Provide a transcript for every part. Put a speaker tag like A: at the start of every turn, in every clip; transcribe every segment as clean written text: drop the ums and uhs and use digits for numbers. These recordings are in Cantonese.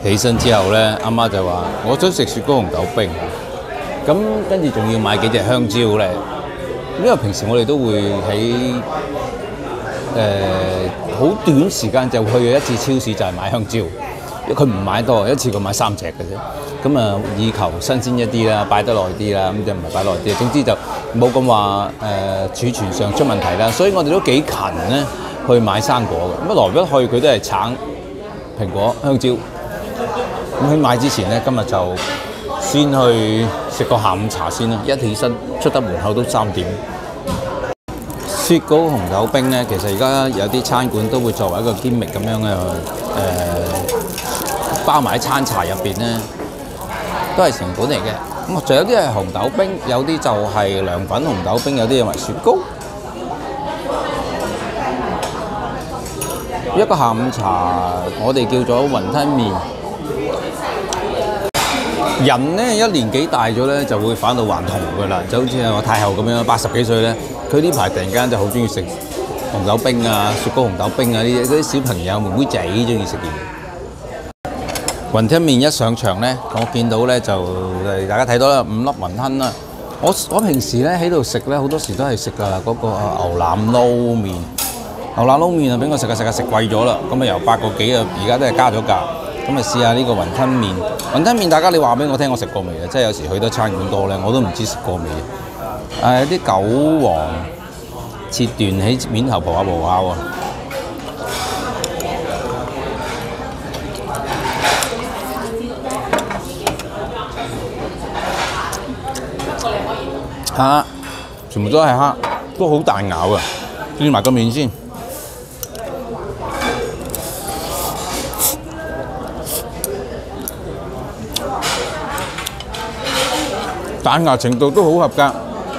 A: 起身之後咧，阿媽就話：我想食雪糕紅豆冰。咁跟住仲要買幾隻香蕉咧，因為平時我哋都會喺好短時間就去一次超市就係買香蕉，因為佢唔買多，一次過買3隻嘅啫。咁啊，以求新鮮一啲啦，擺得耐啲啦，咁就唔係擺耐啲。總之就冇咁話儲存上出問題啦。所以我哋都幾勤咧去買生果嘅。咁啊來不去佢都係橙、蘋果、香蕉。咁喺買之前咧，今日就先去食個下午茶先啦。一起身出得門口都3點。雪糕紅豆冰咧，其實而家有啲餐館都會作為一個 gimmick 咁樣嘅包埋喺餐茶入邊咧，都係成本嚟嘅。咁仲有啲係紅豆冰，有啲就係涼粉紅豆冰，有啲係埋雪糕。一個下午茶，我哋叫做雲吞麵。人咧一年紀大咗咧，就會返老還童㗎啦，就好似我太后咁樣，80幾歲咧，佢呢排突然間就好中意食紅豆冰啊、雪糕紅豆冰啊呢啲，嗰啲小朋友妹妹仔中意食嘅。雲吞麵一上場咧，我見到咧就大家睇到啦，5粒雲吞啦。我平時咧喺度食咧，好多時都係食嗰個牛腩撈麵。牛腩撈麵啊，俾我食貴咗啦，咁啊由8個幾啊，而家都係加咗價。咁啊試下呢個雲吞麵。雲吞麵大家你話俾我聽，我食過未啊？即係有時去得餐館多咧，我都唔知食過未。啲韭黃切段喺面頭蒲下喎。蝦，全部都係蝦，都好大咬啊！轉埋個麵先。彈牙程度都好合格，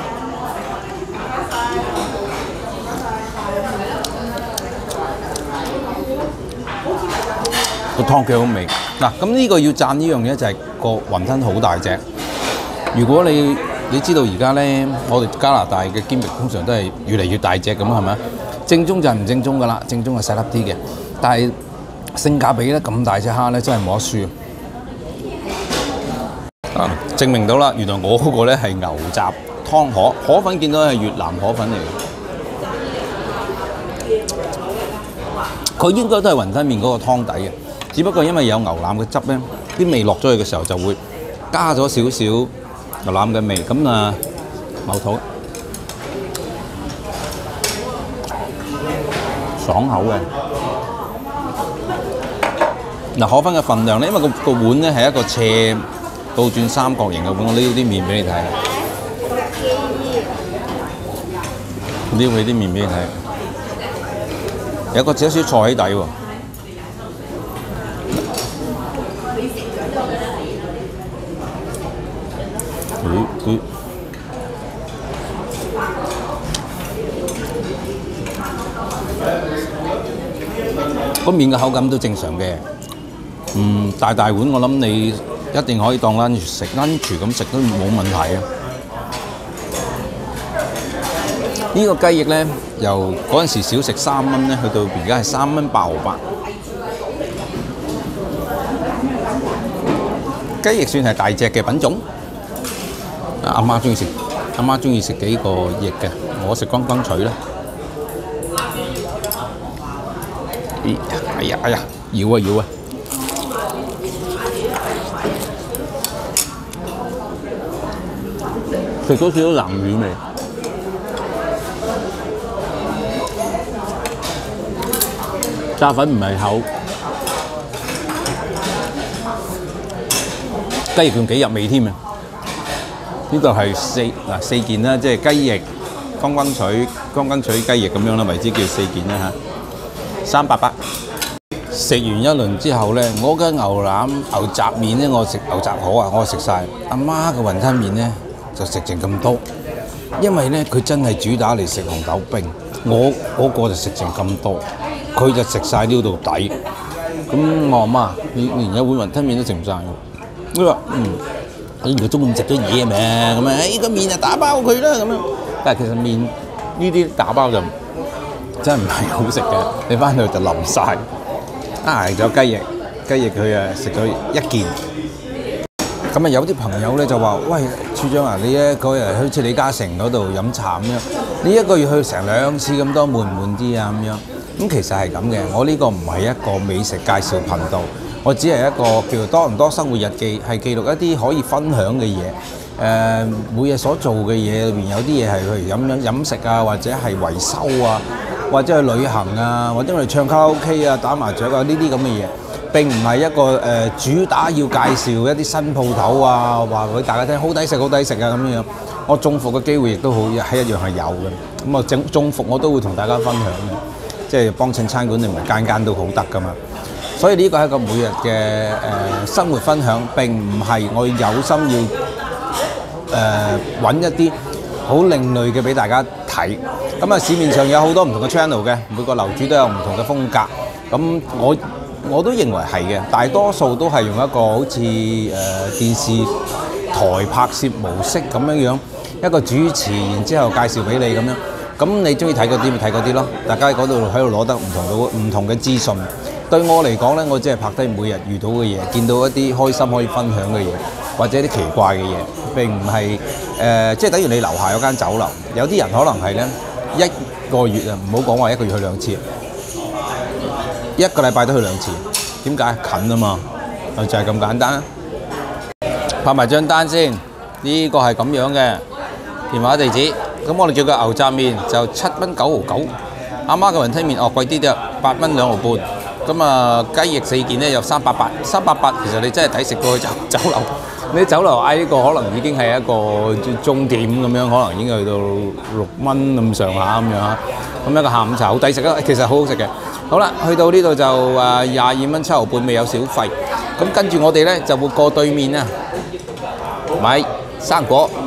A: 個湯幾好味。嗱，咁呢個要讚呢樣嘢就係個雲吞好大隻。如果你知道而家咧，我哋加拿大嘅煎餅通常都係越嚟越大隻咁，係咪？正宗就係唔正宗㗎啦，正宗係細粒啲嘅。但係性價比咧咁大隻蝦咧，真係冇得輸。證明到啦，原來我嗰個咧係牛雜湯河粉，見到係越南河粉嚟嘅。佢應該都係雲吞麵嗰個湯底嘅，只不過因為有牛腩嘅汁咧，啲味落咗去嘅時候就會加咗少少牛腩嘅味。咁啊，茂肚爽口嘅。嗱，河粉嘅份量咧，因為個碗咧係一個斜倒轉三角形嘅碗，我撩啲麵俾你睇。撩起啲麵俾你睇，有個少少菜喺底喎。個麵嘅口感都正常嘅。大碗我諗你一定可以當 lunch 食 lunch 咁食都冇問題啊！呢個雞翼咧，由嗰陣時少食3蚊咧，去到而家係3蚊8毫8。雞翼算係大隻嘅品種。阿媽中意食幾個翼嘅，我食轟轟脆啦。哎呀，搖啊！食到少少南乳味，炸粉唔係厚，雞翼仲幾入味添啊！呢度係4件啦，即係雞翼、轟轟脆雞翼咁樣啦，為之叫4件啦嚇，388。食完一輪之後咧，我嘅牛雜麵咧，我食牛雜河啊，我食晒。阿媽嘅雲吞麵咧，就食剩咁多，因為咧佢真係主打嚟食紅豆冰，我嗰個就食剩咁多，佢就食晒撩到底。咁我阿媽連一碗雲吞麵都食唔晒喎。佢話你唔中午食咗嘢咩？咁啊，個麵就打包佢啦咁樣。但係其實麵呢啲打包就真係唔係好食嘅，你翻去就淋晒。仲有雞翼， 雞翼佢食咗1件。咁啊有啲朋友咧就話：喂，處長啊，你咧嗰日好似李嘉誠嗰度飲茶咁樣，你一個月去成2次咁多，悶唔悶啲啊咁樣？咁其實係咁嘅，我呢個唔係一個美食介紹頻道，我只係一個叫做多倫多生活日記，係記錄一啲可以分享嘅嘢。每日所做嘅嘢裏邊有啲嘢係譬如飲食啊，或者係維修啊，或者去旅行啊，或者我哋唱卡拉 OK 啊、打麻雀啊呢啲咁嘅嘢。並唔係一個主打要介紹一啲新鋪頭啊，話俾大家聽好抵食好抵食啊咁樣。我中伏嘅機會亦都好係一樣係有嘅。咁啊中伏我都會同大家分享嘅，即係幫襯餐館你唔係間間都好得噶嘛。所以呢個係一個每日嘅生活分享，並唔係我有心要揾一啲好另類嘅俾大家睇。咁啊市面上有好多唔同嘅 channel 嘅，每個樓主都有唔同嘅風格。咁我都認為係嘅，大多數都係用一個好似電視台拍攝模式咁樣，一個主持，然之後介紹俾你咁樣。咁你中意睇嗰啲咪睇嗰啲咯，大家喺度攞得唔同嘅資訊。對我嚟講呢，我只係拍低每日遇到嘅嘢，見到一啲開心可以分享嘅嘢，或者啲奇怪嘅嘢，並唔係即係等於你樓下有間酒樓，有啲人可能係呢1個月啊，唔好講話1個月去2次。1個禮拜都去2次，點解？近啊嘛，就係咁簡單。拍埋張單先，呢個係咁樣嘅電話地址。咁我哋叫佢牛雜麵就7蚊9毫9，阿媽嘅雲吞麵貴啲啫，8蚊2毫半。咁啊雞翼4件咧有388，其實你真係抵食過去酒樓。你喺酒樓嗌呢個可能已經係一個中點咁樣，可能已經去到6蚊咁上下咁樣。咁一個下午茶好抵食啊，其實好好食嘅。好啦，去到呢度就22蚊7毫半，未有小費。咁跟住我哋咧就會過對面啊買生果。